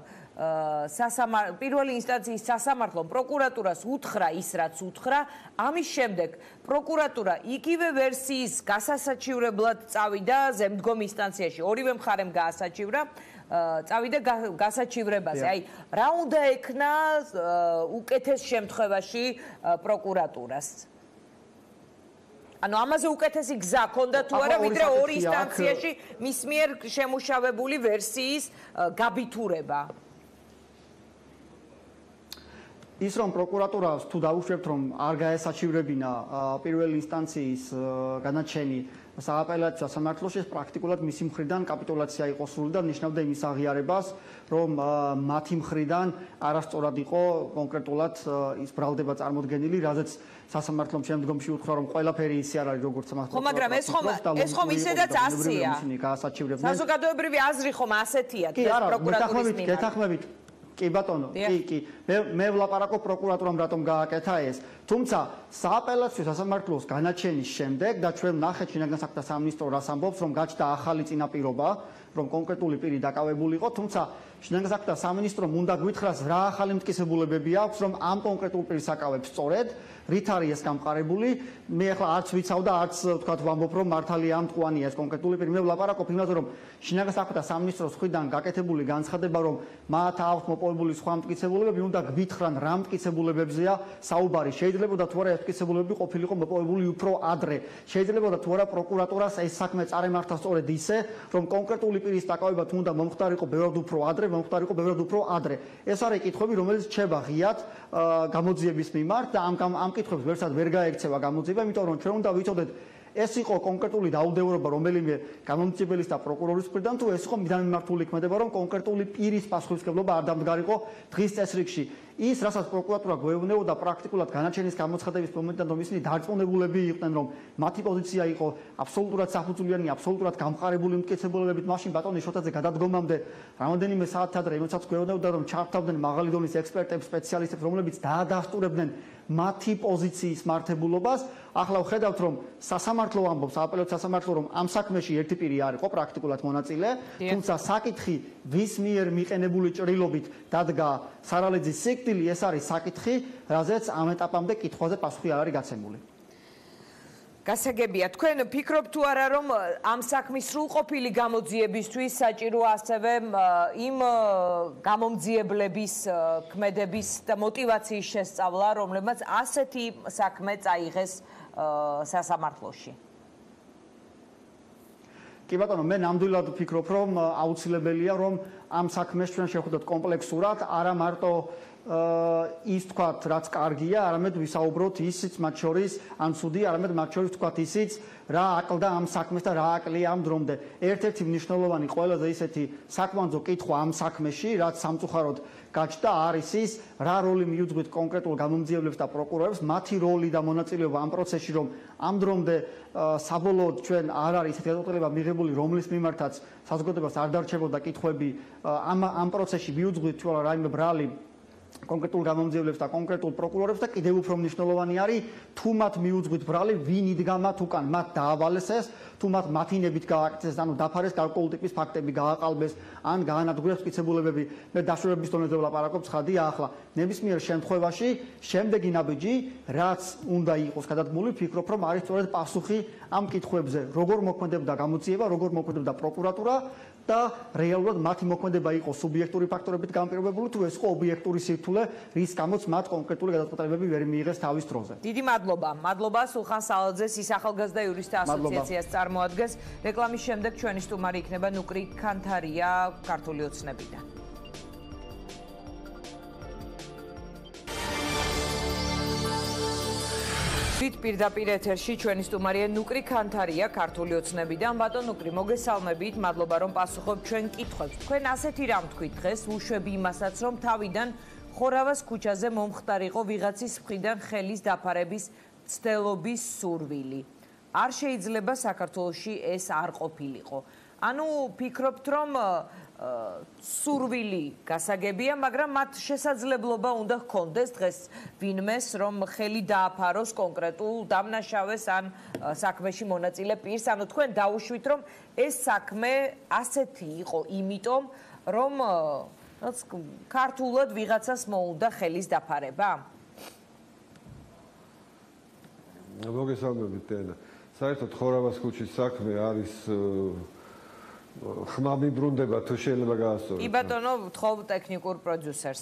პირველი ინსტანციის სასამართლომ პროკურატურას უთხრა ის რაც უთხრა ამის შემდეგ პროკურატურა იგივე ვერსიის გასასაჩივრებლად წავიდა ზემდგომ ინსტანციაში ორივე მხარემ გაასაჩივრა წავიდა გასაჩივრებაზე აი რა უნდა ეკნა უკეთეს შემთხვევაში პროკურატურას ანუ ამაზე უკეთესი გზა ქონდა თუ არა ვიდრე ორი ინსტანციაში მის მიერ შემუშავებული ვერსიის გაბითურება ის რომ პროკურატურას თუ დავუშვებთ რომ არ გაესაჩივრებინა პირველი ინსტანციის განაჩენი სააპელაციო სასამართლოში პრაქტიკულად მისი მხრიდან კაპიტულაცია იყო სრული და ნიშნავდა იმის აღიარებას რომ მათი მხრიდან არასწორად იყო კონკრეტულად ის ბრალდება წარმოდგენილი რაზეც სასამართლომ შემდგომში უთხრა რომ ყველაფერი ისე არ არის როგორც სამართლო მაგრამ ეს ხომ ისედაც ასეა საზოგადოებრივი აზრი ხომ ასეთია პროკურატურის მიმართ კი ბატონო, კი. მე ვლაპარაკობ პროკურატურამ რატომ გააკეთა ეს. თუმცა სააპელაციო სასამართლოს განაჩენის შემდეგ და ჩვენ ნახეთ შინაგან საქმეთა სამინისტრო რას ამბობს, რომ გაჩნდა ახალი წინაპირობა, რომ კონკრეტული პირი დაკავებული იყო, თუმცა შინაგან საქმეთა სამინისტრომ უნდა გვითხრას რა ახალი მტკიცებულებები აქვს, რომ ამ კონკრეტულ პირს აკავებს სწორედ, რით არის ეს გამყარებული. მე ახლა არც ვიცავ და არც ვთქვათ ვამბობ, რომ მართალია ამტყუანია ეს კონკრეტული პირი. მე ვლაპარაკობ იმაზე, რომ შინაგან საქმეთა სამინისტროს მხრიდან გაკეთებული განცხადება, რომ მათ აქვს მოპოვებული სხვა მტკიცებულებები, უნდა გვითხრან რა მტკიცებულებებზეა საუბარი. შეიძლებოდა თუ არა ეს მტკიცებულებები ყოფილიყო მოპოვებული უფრო ადრე. შეიძლებოდა თუ არა პროკურატურას ეს საქმე წარემართა სწორედ ისე, რომ კონკრეტული პირის დაკავება თუ უნდა მომხდარიყო ბევრად უფრო ადრე, ეს არის კითხვები, რომელიც რჩება ღიად გამოძიების მიმართ და ამ კითხვებს ვერცად ვერ გაექცევა გამოძიება, იმიტომ რომ ჩვენ უნდა ვიცოდეთ ეს იყო კონკრეტული დაუდევრობა რომელიმე გამომცემლის და პროკურორის მხრიდან თუ ეს იყო მიდამიმართული ქმედება, რომ კონკრეტული პირის პასუხისმგებლობა არ დამდგარიყო დღის წესრიგში. ის, რასაც პროკურატურა გვეუბნებოდა პრაქტიკულად განაჩენის გამოცხადების მომენტიდან, რომ ისინი დარწმუნებულები იყვნენ, რომ მათი პოზიცია იყო აბსოლუტურად საფუძვლიანი, აბსოლუტურად გამყარებული მტკიცებულებებით, მაშინ ბატონი შოთაძე გადადგომამდე რამოდენიმე საათი ადრე იმასაც გვეუბნებოდა, რომ ჩართავდნენ მაღალი დონის ექსპერტებს, სპეციალისტებს, რომლებიც დაადასტურებდნენ მათი პოზიციის მართებულობას. ახლა ვხედავთ, რომ სასამართლო ამბობს, სააპელაციო სასამართლო, რომ ამ საქმეში ერთი პირი არ იყო პრაქტიკულად მონაწილე, თუმცა საკითხი ვის მიერ მიყენებული ჭრილობით დადგა სარალეძის სიკვდილი, ეს არის საკითხი, რაზეც ამ ეტაპამდე კითხვაზე პასუხი არ არის გაცემული. გასაგებია, თქვენ ფიქრობთ თუ არა, რომ ამ საქმის სრულყოფილი გამოძიებისთვის საჭირო ასევე იმ გამომძიებლების ქმედების და мотиваციის შესწავლა, რომლებმაც ასეთი საქმე წაიღეს სასამართლოში? კი ბატონო, მე ნამდვილად ვფიქრობ, რომ აუცილებელია, რომ ამ საქმეს ჩვენ შევხვდეთ კომპლექსურად, არა მარტო ის თქვათ, რაც კარგია, არამედ ვისაუბროთ ისიც მათ შორის, ან ცუდი, არამედ მათ შორის თქვათ ისიც, რა აკლდა ამ საქმეს და რა აკლია ამ დრომდე. ერთ-ერთი მნიშვნელოვანი ყველაზე ისეთი საკმაო კითხვა ამ საქმეში, რაც სამწუხაროდ გაჩნდა, არის ის, რა როლი მიუძღვით კონკრეტულ გამომძიებლებს და პროკურორებს, მათი როლი და მონაწილეობა ამ პროცესში, რომ ამ დრომდე საბოლოოდ ჩვენ არ არის ესეთი გადაწყვეტილება მიღებული, რომლის მიმართაც საზოგადოებას არ დარჩებოდა კითხვები ამ პროცესში მიუძღვით თუ არა რაიმე ბრალი კონკრეტულ გამომძიებლებს და კონკრეტულ პროკურორებს და კიდევ უფრო მნიშვნელოვანი არის თუ მათ მიუძღვით ბრალი ვინ იდგა მათ უკან, მათ დაავალეს ეს, თუ მათ მათინებით გააკეთეს, ანუ დაფარეს გარკვეული ტიპის ფაქტები, გააყალბეს ან გაანადგურეს მტკიცებულებები. მე დაშორების დონეზე ვლაპარაკობ, ცხადია ახლა ნებისმიერ შემთხვევაში შემდეგი ნაბიჯი, რაც უნდა იყოს გადადგმული, ვფიქრობ, რომ არის სწორედ პასუხი ამ კითხვებზე, როგორ მოქმედებდა გამოძიება, როგორ მოქმედებდა პროკურატურა და რეალურად მათი მოქმედება იყო სუბიექტური ფაქტორებით განპირობებული თუ ეს იყო ობიექტური სირთულე, რის გამოც მათ კონკრეტული გადაწყვეტილებები ვერ მიიღეს თავის დროზე. დიდი მადლობა. მადლობა სულხან სალაძეს, ის ახალგაზრდა იურისტთა ასოციაციას წარმოადგენს. რეკლამის შემდეგ ჩვენი სტუმარი იქნება ნუკრი ქანთარია, ქართული ოცნებიდან. პირდაპირ ეთერში ჩვენი სტუმარია ნუკრი ქანთარია, ქართული ოცნებიდან. ბატონ ნუკრი, მოგესალმებით, მადლობა რომ პასუხობთ ჩვენ კითხვებს. თქვენ ასეთი რამ თქვით დღეს, უშვები იმასაც, რომ თავიდან ხორავას ქუჩაზე მომხდარიყო ვიღაცის მხრიდან ხელის დაფარების ცდელობის სურვილი. არ შეიძლება საქართველოში ეს არ ყოფილიყო. ანუ ფიქრობთ, რომ სურვილი გასაგებია, მაგრამ მათ შესაძლებლობა უნდა ჰქონდეს დღეს ვინმეს, რომ ხელი დააფაროს კონკრეტულ დამნაშავეს ან საქმეში მონაწილე პირს. ანუ თქვენ დაუშვით, რომ ეს საქმე ასეთი იყო, იმიტომ რომ ქართულად ვიღაცას მოუნდა ხელის დაფარება. მოგესალმებით, ენა. საერთოდ ხორავას ქუჩის საქმე არის ხმა მიბრუნდება თუ შეიძლება გაასწოროთ. კი ბატონო, ვთხოვ ტექნიკურ პროდიუსერს.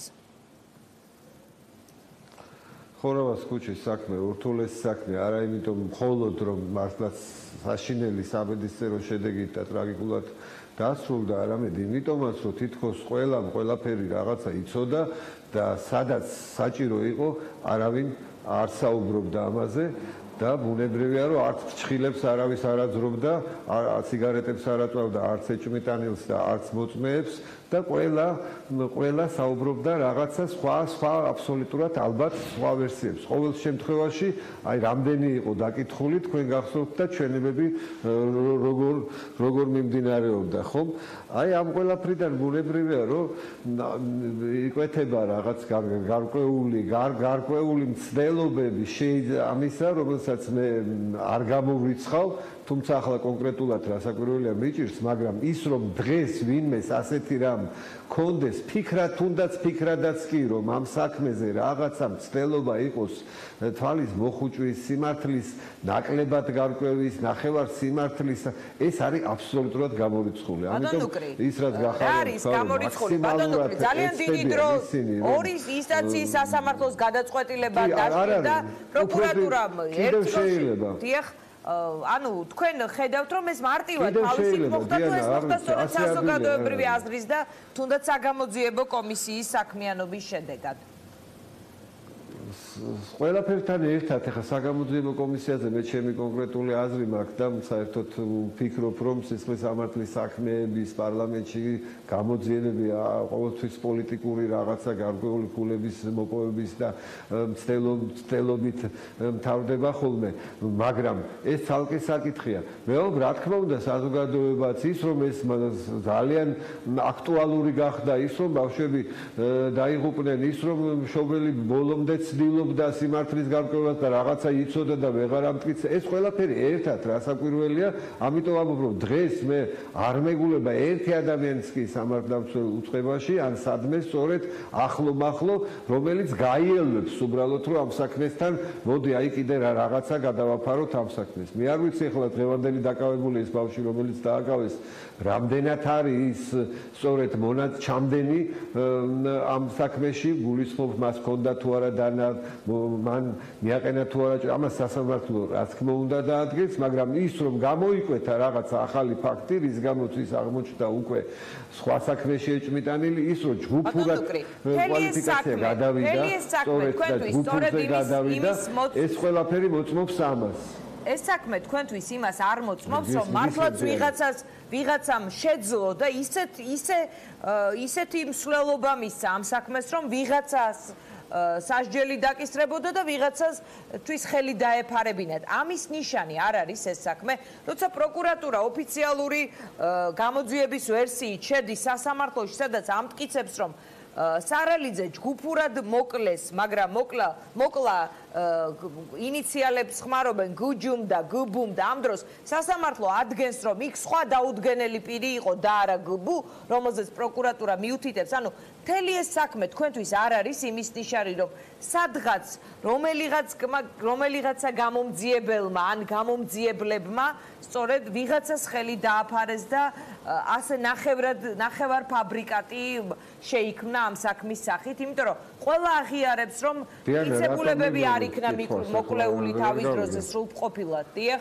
ხორავას ქუჩის საქმე ურთულეს საქმე არა იმიტომ მხოლოდ რომ მართლაც საშინელი საბედისწერო შედეგით და ტრაგიკულად დასრულდა, არამედ იმიტომაც რომ თითქოს ყველაფერი რაღაცა იცოდა და სადაც საჭირო იყო არავინ არ საუბრობდა ამაზე. და ბუნებრივია რომ არც ფრჩხილებს არავის არ აძრობდა, არც სიგარეტებს არ აწვავდა, არც ეჭვმიტანილს და არც მოწმეებს და და ყველა საუბრობდა რაღაცა სხვა აბსოლუტურად ალბათ სხვა ვერსიებს. ყოველ შემთხვევაში, აი რამდენი იყო დაკითხული, თქვენ გახსოვთ და ჩვენებები როგორ მიმდინარეობდა, ხომ? აი ამ ყველაფრიდან ბუნებრივია, რომ იკვეთება რაღაც გარკვეული მცდელობები შეიძლება ამისა, რომელსაც მე არ გამოვრიცხავ, თუმცა ახლა კონკრეტულად რასაკვირველია მიჭირს, მაგრამ ის რომ დღეს ვინმეს ასეთი რამ კონდეს თუნდაც ფიქრადაც კი რომ ამ საქმეზე რაღაცა მცდელობა იყოს თვალის მოხუჭვის, სიმართლის ნაკლებად გარკვევის, ნახევარ სიმართლის, ეს არის აბსოლუტურად გამორიცხული. ამიტომ ის რაც გახარდა არის გამორიცხული, ბატონო, ძალიან დიდი დრო ორი ინსტანციის სასამართლოს გადაწყვეტილება დაშლიდა პროკურატურამ ერთ დიახ ანუ თქვენ ხედავთ რომ ეს მარტივად თავისით მოხდა თუ ეს მოხდა სწორედ საზოგადოებრივი აზრის და თუნდაც საგამოძიებო კომისიის საქმიანობის შედეგად ყველაფერთან ერთად ახლა საგამოძიებო კომისიაზე მე ჩემი კონკრეტული აზრი მაქვს და საერთოდ ვფიქრობ რომ სისხლის სამართლის საქმეების პარლამენტში გამოძიებები ყოველთვის პოლიტიკური რაღაცა გარკვეული ქულების მოპოვების და მცდელობით მთავრდება ხოლმე მაგრამ ეს ცალკე საკითხია მეუბნებ რა თქმა უნდა საზოგადოებაც ის რომ ეს ძალიან აქტუალური გახდა ის რომ ბავშვები დაიღუპნენ ის რომ მშობელი ბოლომდე ცდილობდა სიმართლის გარკვევას და რაღაცა იცოდა და ვეღარ ამტკიცა ეს ყველაფერი ერთად რასაკვირველია ამიტომ ამბობ რომ დღეს მე არ მეგულება ერთი ადამიანის კი სამართლდამცველ უწყებაში ან სადმე სწორედ ახლო რომელიც გაიელვებს უბრალოდ რომ ამ საქმესთან მოდი აი კიდე რაღაცა გადავაფაროთ ამ საქმეს მე არ ვიცი ახლა დღევანდელი დაკავებული ეს ბავშვი რომელიც დააკავეს რამდენად არის სწორედ ჩამდენი ამ საქმეში გულისხმობ მას ჰქონდა თუ არა დანა მან მიაყენა თუ არა ამას სასამართლო რა თქმა უნდა დაადგეს მაგრამ ის რომ გამოიკვეთა რაღაცა ახალი ფაქტი რის გამოც ის აღმოჩნდა უკვე სხვა საქმეში ეჭმიტანილი ის რომ ჯგუფურად კვალიფიკაცია გადავიდა სწორედ გადავიდა ეს ყველაფერი მოწმობს ამას ეს საქმე თქვენთვის იმას არ მოწმობს რომ მართლაც ვიღაცამ შეძლო და ისეთი მსვლელობა მისცა ამ საქმეს რომ ვიღაცას სასჯელი დაკისრებოდა და ვიღაცასთვის ხელი დაეფარებინათ. ამის ნიშანი არ არის ეს საქმე, როცა პროკურატურა ოფიციალური გამოძიების ვერსიით შედის სასამართლოში, სადაც ამტკიცებს, რომ სარალიძე ჯგუფურად მოკლეს, მაგრამ მოკლა ინიციალებს ხმარობენ გუჯუმ და გბუმ და ამ დროს სასამართლო ადგენს რომ იქ სხვა დაუდგენელი პირი იყო და არა გბუ რომელზეც პროკურატურა მიუთითებს ანუ მთელი ეს საქმე თქვენთვის არ არის იმის ნიშანი რომ სადღაც რომელიღაცა გამომძიებელმა ან გამომძიებლებმა სწორედ ვიღაცას ხელი დააფარეს და ასე ნახევარ ფაბრიკატი შეიქმნა ამ საქმის სახით იმიტომ რომ ყველა აღიარებს რომ მიცემულებები არ იქნა მოკლეული თავის დროზე სრულყოფილად, დიახ?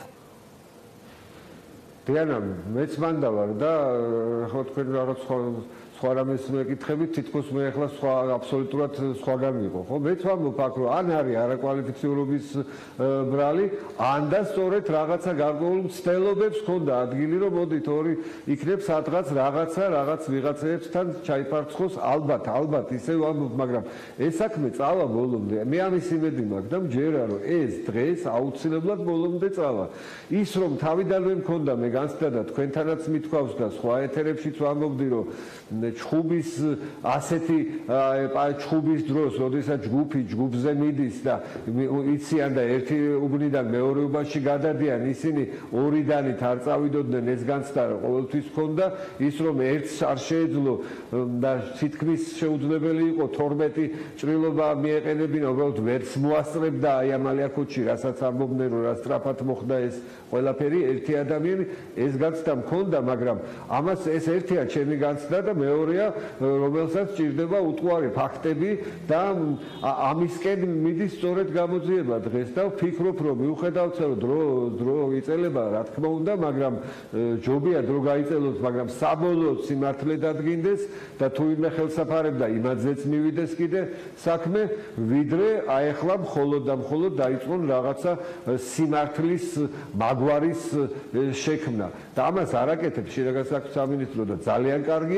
დიანა, მეც მანდა ვარ და ხო თქვენ რაღაც სხვა რამეს მეკითხებით, თითქოს მე ახლა სხვა აბსოლუტურად სხვაგან ვიყო, ხო? მეც ვამბობ აქ რომ ან არის არაკვალიფიცირების ბრალი, ან და სწორედ რაღაცა გარკვეულ მცდელობებს ჰქონდა ადგილი, რომ მოდით ორი იქნებ სადღაც რაღაც ვიღაცებთან ჩაიფარცხოს, ალბათ ისე ვამბობ, მაგრამ ეს საქმე წავა ბოლომდე. მე ამის იმედი მაქვს და მჯერა რომ ეს დღეს აუცილებლად ბოლომდე წავა. ის რომ თავიდანვე მქონდა მე განცდა და თქვენთანაც მithქვავს და სხვა ეთერებშიც ვამბობდი რომ ჩხუბის ასეთი ჩხუბის დროს, როდესაც ჯგუფზე მიდის და იციან და ერთი უბნიდან მეორეობაში გადადიან, ისინი ორიდანით არ წავიდოდნენ ეს განცდა ყოველთვის ჰქონდა, ის რომ ერთს არ შეეძლო და თითქმის შეუძლებელი იყო 12 ჭრილობა მიეყენებინა, უბრალოდ ვერც მოასწრებდა აი ამ ალიაკოჩი, რასაც ამბობდნენ რომ რა სწრაფად მოხდა ეს ყველაფერი ერთი ადამიანი ეს განცდა მქონდა, მაგრამ ამას ეს ერთია ჩემი განცდა და მეორეა რომელსაც ჭირდება უტყუარი ფაქტები და ამისკენ მიდის სწორედ გამოძიება დღეს და ვფიქრობ რომ მიუხედავად რომ დრო იწელება რა თქმა უნდა მაგრამ ჯობია დრო გაიწელოს მაგრამ საბოლოოდ სიმართლე დადგინდეს და თუ ვინმე ხელსაფარებდა იმაძეც მივიდეს კიდე საქმე ვიდრე აეხლა მხოლოდ დაიწყონ რაღაცა სიმართლის მაგვარის შექმნა და ამას არაკეთებს შინაგან საქმეთა სამინისტრო და ძალიან კარგია ის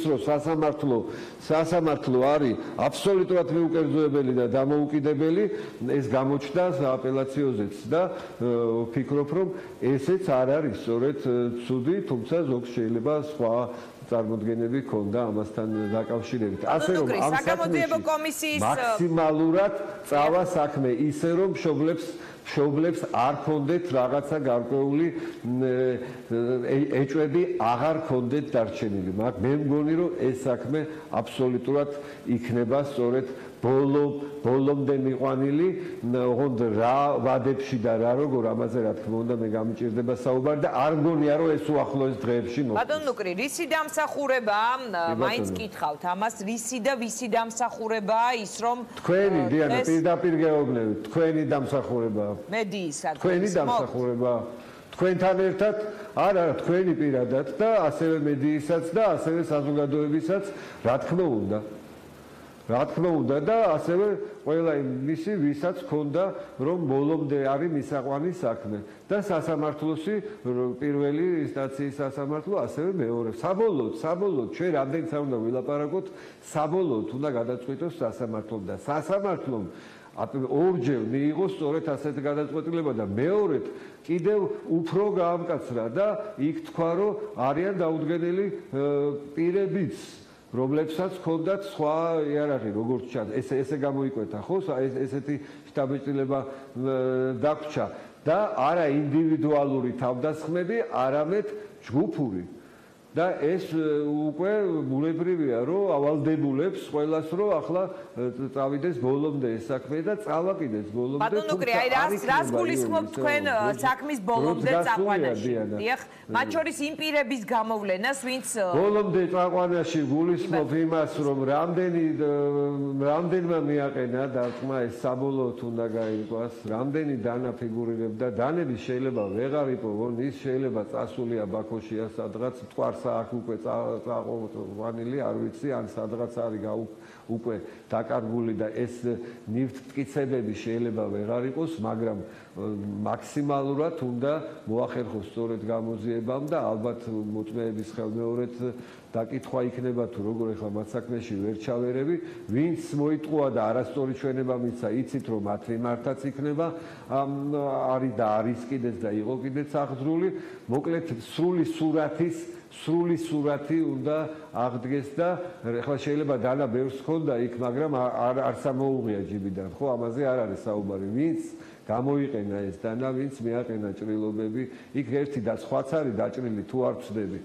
რომ სასამართლო არის აბსოლუტურად მიუკერძოებელი და დამოუკიდებელი, ეს გამოჩნდა აპელაციოზეც და ვფიქრობ, რომ ესეც არ არის სწორედ ცუდი, თუმცა ზოგს შეიძლება სხვა წარმოდგენები ქონდა ამასთან დაკავშირებით. ასე რომ ამ საგამოძიებო კომისიის მაქსიმალურად წავა საქმე ისე რომ მშობლებს არ ქონდეთ რაღაცა გარკვეული ეჭვები აღარ ქონდეთ დარჩენილი. მაგრამ მე მგონი რომ ეს საქმე აბსოლუტურად იქნება სწორედ ბოლომდე მიყვანილი, ოღონდ რა ვადებში და რა როგორ ამაზე რა თქმა უნდა მე გამიჭირდება საუბარი და არ მგონია რომ ეს უახლოეს დღეებში მოხდეს. ბატონ ნუკრი, რისი დამსახურებაა? მაინც კითხავთ ამას, რისი და ვისი დამსახურებაა ის რომ თქვენი დიანა პირდაპირ გეუბნებით, თქვენი დამსახურებაა. მედიისა თქვენი დამსახურებაა. თქვენთან ერთად არა თქვენი პირადად და ასევე მედიისაც და ასევე საზოგადოებისაც რა თქმა უნდა და ასევე ყველა იმისი ვისაც ქონდა რომ ბოლომდე არის მისაყვანი საქმე და სასამართლოსი პირველი ინსტანციის სასამართლო ასევე მეორე საბოლოოდ ჩვენ რამდენიც არ უნდა ვილაპარაკოთ საბოლოოდ უნდა გადაწყვიტოს სასამართლომ და სასამართლომ ორჯერ მიიღო სწორედ ასეთი გადაწყვეტილება და მეორედ კიდევ უფრო გაამკაცრა და იქ თქვა რომ არიან დაუდგენელი პირებიც რომლებსაც ჰქონდათ სხვა იარაღი როგორც ჩანს ესე გამოიკვეთა ხო ესეთი შტაბ-ბიჭდილება დაგვრჩა და არა ინდივიდუალური თავდასხმები არამედ ჯგუფური და ეს უკვე ბუნებრივია რომ ავალდებულებს ყველას რომ ახლა წავიდეს ბოლომდე ეს საქმე და წავაკიდეს ბოლომდე ბატონ ნუკრი აი რას გულისხმობთ თქვენ საქმის ბოლომდე წაყვანაში დიახ მათ შორის იმ პირების გამოვლენას ვინც ბოლომდე წაყვანაში გულისხმობ იმას რომ რამდენმა მიაყენა დარტყმა ეს საბოლოოდ უნდა გაიყვას რამდენი დანა ფიგურირებდა დანები შეიძლება ვეღარ იპოვონ ის შეიძლება წასულია ბაქოში სადღაც მტკვარს აქ უკვე წაყვანილი არ ვიცი ან სადღაც არის უკვე დაკარგული და ეს ნივთმტკიცებები შეიძლება ვეღარ იყოს მაგრამ მაქსიმალურად უნდა მოახერხოს სწორედ გამოძიებამ და ალბათ მოწმეების ხელმეორედ დაკითხვა იქნება თუ როგორ ეხლა მათ საქმეში ვერ ჩავერები ვინც მოიტყუა და არასწორი ჩვენება მიცა იცით რომ მათ მიმართაც იქნება არის და არის კიდეც და იყო კიდეც აღძრული მოკლედ სრული სურათი უნდა აღდგეს და ეხლა შეიძლება დანა ბევრს ჰქონდა იქ მაგრამ არ სამოუღია ჯიბიდან ხო ამაზე არ არის საუბარი ვინც გამოიყენა ეს დანა ვინც მიაყენა ჭრილობები იქ ერთი და სხვაც არის დაჭრილი თუ არ ვწდები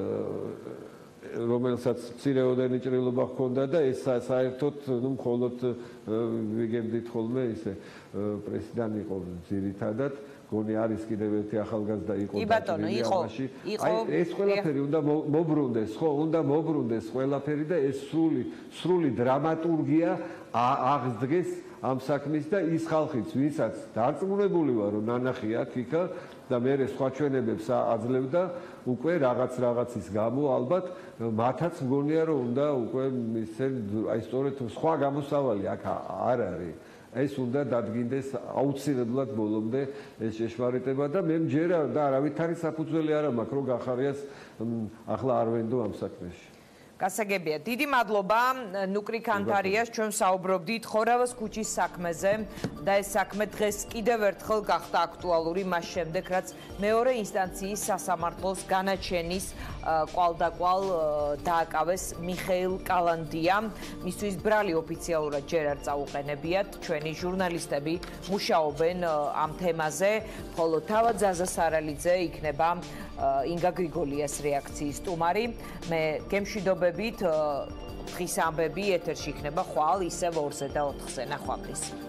რომელსაც მცირეოდენი ჭრილობა ჰქონდა და ეს საერთოდ ნუ მხოლოდ ვიგებდით ხოლმე ისე პრესიდან იყო ძირითადად გონი არის კიდევ ერთი ახალგაზრდა იყო დაჭრილი ამაში აი ეს ყველაფერი უნდა მობრუნდეს ხო უნდა მობრუნდეს ყველაფერი და ეს სრული დრამატურგია აღდგეს ამ საქმის და ის ხალხიც ვისაც დარწმუნებული ვარ რომ ნანახი აქ იქა და მე სხვა ჩვენებებს აძლევდა უკვე რაღაცის გამო ალბათ მათაც მგონია რომ უნდა უკვე ისე აი სწორედ სხვა გამოსავალი აქ არ არის ეს უნდა დადგინდეს აუცილებლად ბოლომდე ეს შეშმარიტება და მე მჯერა და არავითარი საფუძველი არ მაქვს რომ გახარიას ახლა არ ვენდო ამ საქმეში გასაგებია დიდი მადლობა ნუკრი ქანთარიას ჩვენ საუბრობდით ხორავას ქუჩის საქმეზე და ეს საქმე დღეს კიდევ ერთხელ გახდა აქტუალური მას შემდეგ რაც მეორე ინსტანციის სასამართლოს განაჩენის კვალდაკვალ დააკავეს მიხეილ კალანდიამ მისთვის ბრალი ოფიციალურად ჯერ არ წაუყენებიათ ჩვენი ჟურნალისტები მუშაობენ ამ თემაზე ხოლო თავად ზაზა სარალიძე იქნება ინგა გრიგოლიას რეაქციის სტუმარი მე გემშვიდობებით დღის ამბები ეთერში იქნება ხვალ ისევ 2-ზე და 4-ზე ნახვამდის